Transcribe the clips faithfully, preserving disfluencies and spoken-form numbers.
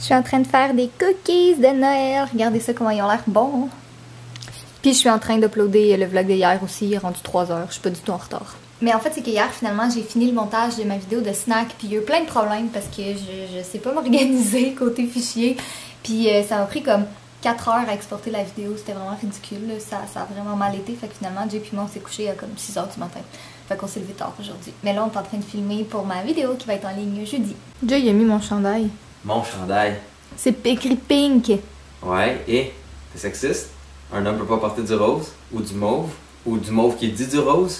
Je suis en train de faire des cookies de Noël. Regardez ça comment ils ont l'air bons. Puis je suis en train d'uploader le vlog d'hier aussi, il est rendu trois heures, je suis pas du tout en retard. Mais en fait c'est qu'hier finalement j'ai fini le montage de ma vidéo de snack, puis il y a eu plein de problèmes parce que je, je sais pas m'organiser côté fichier. Puis euh, ça m'a pris comme quatre heures à exporter la vidéo, c'était vraiment ridicule, là. Ça, ça a vraiment mal été, fait que finalement Jay puis moi on s'est couché à comme six heures du matin. Fait qu'on s'est levé tard aujourd'hui. Mais là on est en train de filmer pour ma vidéo qui va être en ligne jeudi. Jay il a mis mon chandail. Mon chandail. C'est écrit pink. Ouais, et t'es sexiste? Un homme peut pas porter du rose, ou du mauve, ou du mauve qui dit du rose.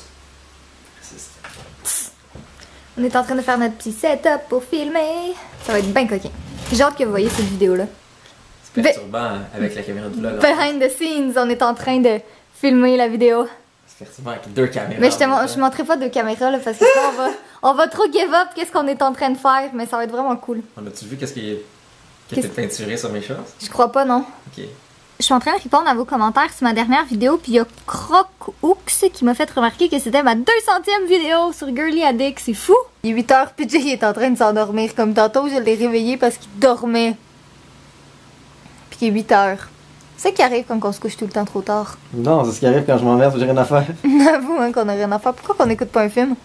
Raciste. On est en train de faire notre petit setup pour filmer. Ça va être bien coquin. J'ai hâte que vous voyez cette vidéo-là. C'est perturbant Be avec la caméra de vlog. Behind the scenes, on est en train de filmer la vidéo. C'est perturbant avec deux caméras. Mais je te je montrerai pas deux caméras là, parce que sinon on va, on va trop give up qu'est-ce qu'on est en train de faire, mais ça va être vraiment cool. On a-tu vu qu'est-ce qui est, qui était peinturé sur mes choses? Je crois pas, non. Ok. Je suis en train de répondre à vos commentaires sur ma dernière vidéo, puis il y a Croc-Hooks qui m'a fait remarquer que c'était ma deux centième vidéo sur Girly Addict, c'est fou! Il est huit heures, puis Jay est en train de s'endormir, comme tantôt je l'ai réveillé parce qu'il dormait. Puis il est huit heures. C'est ça qui arrive quand on se couche tout le temps trop tard. Non, c'est ce qui arrive quand je m'emmerde, j'ai rien à faire. Avoue hein, qu'on a rien à faire. Pourquoi qu'on écoute pas un film?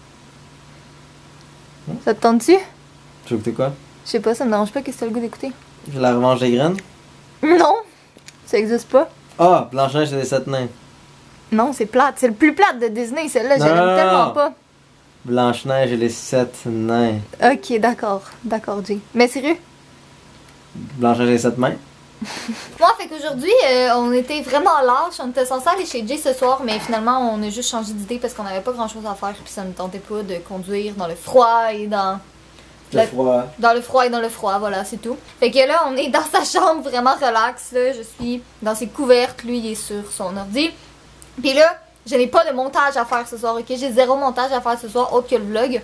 Hmm? Ça te tente-tu? Tu veux écouter quoi? Je sais pas, ça me dérange pas, qu'est-ce que t'as le goût d'écouter? J'ai la revanche des graines? Non! Ça existe pas. Ah, Blanche-Neige et les sept nains. Non, c'est plate. C'est le plus plate de Disney, celle-là. Je l'aime tellement pas. Blanche-Neige et les sept nains. Ok, d'accord. D'accord, Jay. Mais sérieux? Blanche-Neige et les sept mains? Moi, fait qu'aujourd'hui, euh, on était vraiment lâches. On était censé aller chez Jay ce soir, mais finalement, on a juste changé d'idée parce qu'on avait pas grand-chose à faire. Puis ça ne tentait pas de conduire dans le froid et dans... Le la... froid. Dans le froid et dans le froid, voilà, c'est tout. Fait que là, on est dans sa chambre vraiment relax, là. Je suis dans ses couvertes, lui, il est sur son ordi. Puis là, je n'ai pas de montage à faire ce soir, ok? J'ai zéro montage à faire ce soir, autre que le vlog.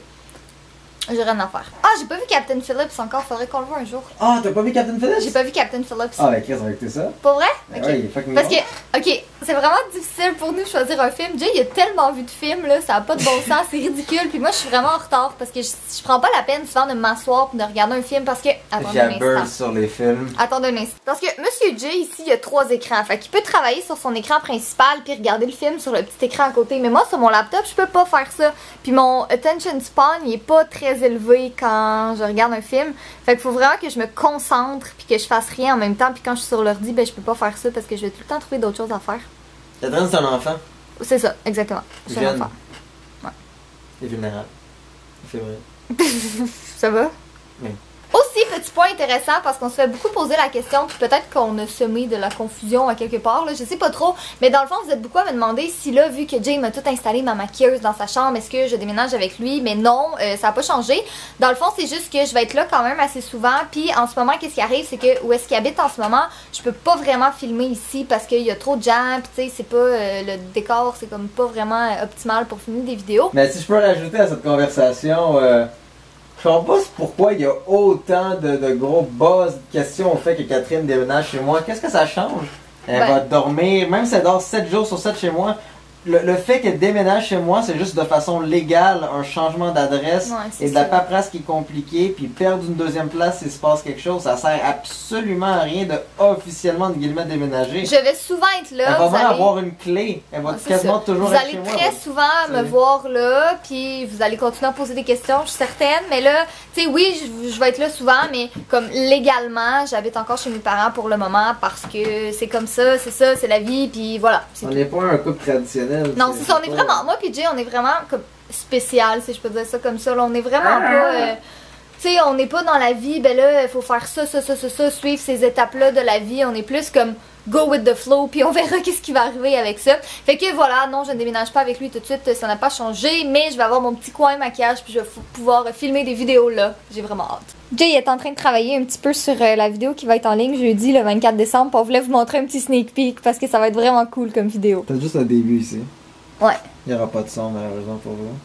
J'ai rien à faire. Ah, j'ai pas vu Captain Phillips encore, faudrait qu'on le voit un jour. Ah, t'as pas vu Captain Phillips? J'ai pas vu Captain Phillips. Ah, ben Chris, on va écouter ça. Pour vrai? Ben ok. Ouais, il est fucking Parce bon. que, ok, c'est vraiment difficile pour nous de choisir un film. Jay, il a tellement vu de films, là, ça a pas de bon sens, c'est ridicule. Puis moi, je suis vraiment en retard parce que je, je prends pas la peine souvent de m'asseoir pour de regarder un film parce que. Attendez un Jabber instant. sur les films. Attendez un instant. Parce que Monsieur Jay, ici, il y a trois écrans. Fait qu'il peut travailler sur son écran principal puis regarder le film sur le petit écran à côté. Mais moi, sur mon laptop, je peux pas faire ça. Puis mon attention span, il est pas très élevé quand je regarde un film. Fait qu'il faut vraiment que je me concentre puis que je fasse rien en même temps. Puis quand je suis sur l'ordi, ben je peux pas faire ça parce que je vais tout le temps trouver d'autres choses à faire. Catherine, c'est un enfant. C'est ça, exactement. Je suis un enfant. Ouais. Et vulnérable. C'est vrai. Ça va? Oui. Aussi, petit point intéressant, parce qu'on se fait beaucoup poser la question, puis peut-être qu'on a semé de la confusion à quelque part, là, je sais pas trop, mais dans le fond, vous êtes beaucoup à me demander si là, vu que Jay m'a tout installé ma maquilleuse dans sa chambre, est-ce que je déménage avec lui? Mais non, euh, ça a pas changé. Dans le fond, c'est juste que je vais être là quand même assez souvent, puis en ce moment, qu'est-ce qui arrive, c'est que où est-ce qu'il habite en ce moment, je peux pas vraiment filmer ici parce qu'il y a trop de gens, puis tu sais, c'est pas, euh, le décor, c'est comme pas vraiment euh, optimal pour filmer des vidéos. Mais si je peux rajouter à cette conversation... Euh... Je comprends pas pourquoi il y a autant de, de gros buzz de questions au fait que Catherine déménage chez moi. Qu'est-ce que ça change? Elle ben, va dormir, même si elle dort sept jours sur sept chez moi. Le, le fait qu'elle déménage chez moi, c'est juste de façon légale un changement d'adresse ouais, et de ça. la paperasse qui est compliquée. Puis perdre une deuxième place s'il se passe quelque chose, ça sert absolument à rien de officiellement de guillemets déménager. Je vais souvent être là. Elle va vous même allez... avoir une clé. Elle va Ouais, quasiment ça. toujours vous être allez chez moi. très souvent me voir là, puis vous allez continuer à poser des questions, je suis certaine. Mais là, tu sais, oui, je, je vais être là souvent, mais comme légalement, j'habite encore chez mes parents pour le moment parce que c'est comme ça, c'est ça, c'est la vie, puis voilà. On n'est pas un couple traditionnel. Non, c'est ça, on est vraiment, moi puis Jay, on est vraiment comme spécial, si je peux dire ça comme ça. Là, on est vraiment pas, euh, tu sais, on n'est pas dans la vie, ben là, il faut faire ça, ça, ça, ça, ça, suivre ces étapes-là de la vie. On est plus comme go with the flow, puis on verra qu'est-ce qui va arriver avec ça. Fait que voilà, non, je ne déménage pas avec lui tout de suite, ça n'a pas changé, mais je vais avoir mon petit coin maquillage, puis je vais pouvoir filmer des vidéos là. J'ai vraiment hâte. Jay est en train de travailler un petit peu sur euh, la vidéo qui va être en ligne jeudi le vingt-quatre décembre. On voulait vous montrer un petit sneak peek parce que ça va être vraiment cool comme vidéo. T'as juste le début ici. Ouais. Il n'y aura pas de son malheureusement pour vous.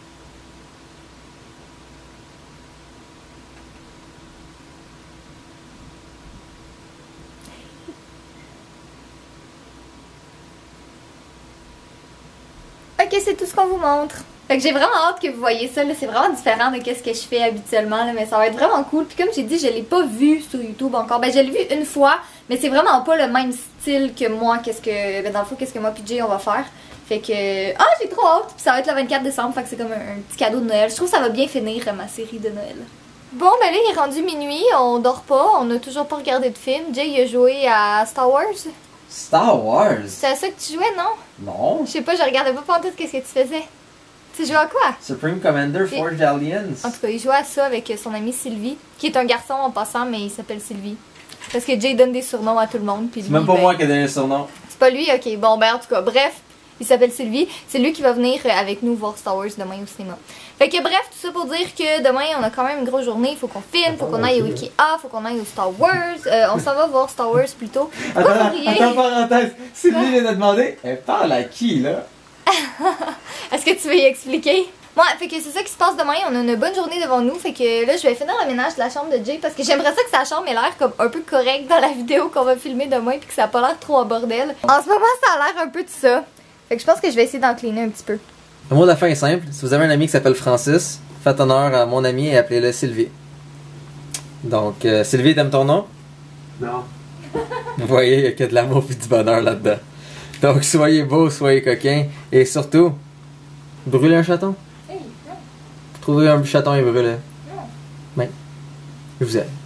Ok, c'est tout ce qu'on vous montre. Fait que j'ai vraiment hâte que vous voyez ça, là. C'est vraiment différent de ce que je fais habituellement, là. Mais ça va être vraiment cool. Puis comme j'ai dit, je l'ai pas vu sur YouTube encore. Ben, je l'ai vu une fois, mais c'est vraiment pas le même style que moi. Qu'est-ce que. Ben, dans le fond, qu'est-ce que moi, P J, on va faire. Fait que. Ah, j'ai trop hâte. Puis ça va être le vingt-quatre décembre. Fait que c'est comme un, un petit cadeau de Noël. Je trouve que ça va bien finir ma série de Noël. Bon, ben là, il est rendu minuit. On dort pas. On a toujours pas regardé de film. Jay, il a joué à Star Wars. Star Wars? C'est à ça que tu jouais, non? Non. Je sais pas, je regardais pas pantoute qu'est-ce que tu faisais. Tu jouais à quoi? Supreme Commander Forged Alliance. En tout cas, il jouait à ça avec son amie Sylvie, qui est un garçon en passant, mais il s'appelle Sylvie. Parce que Jay donne des surnoms à tout le monde. C'est même pas ben, moi qui ai donné le surnom. C'est pas lui? Ok, bon, ben en tout cas, bref, il s'appelle Sylvie. C'est lui qui va venir avec nous voir Star Wars demain au cinéma. Fait que bref, tout ça pour dire que demain, on a quand même une grosse journée. Il faut qu'on filme, faut qu'on aille au Ikea, faut qu'on aille au Star Wars. Euh, on s'en va voir Star Wars plutôt. Attends, attends, parenthèse. Sylvie vient de demander, elle parle à qui, là? Est-ce que tu veux y expliquer? Ouais, fait que c'est ça qui se passe demain. On a une bonne journée devant nous. Fait que là, je vais finir le ménage de la chambre de Jay parce que j'aimerais ça que sa chambre ait l'air comme un peu correcte dans la vidéo qu'on va filmer demain puis que ça a pas l'air trop en bordel. En ce moment, ça a l'air un peu de ça. Fait que je pense que je vais essayer d'en cleaner un petit peu. Le mot de la fin est simple. Si vous avez un ami qui s'appelle Francis, faites honneur à mon ami et appelez-le Sylvie. Donc, euh, Sylvie, t'aimes ton nom? Non. Vous voyez, il y a que de l'amour et du bonheur là-dedans. Donc, soyez beaux, soyez coquins et surtout, brûlez un chaton. Trouvez un chaton et brûlez-le. Oui. Je vous aime.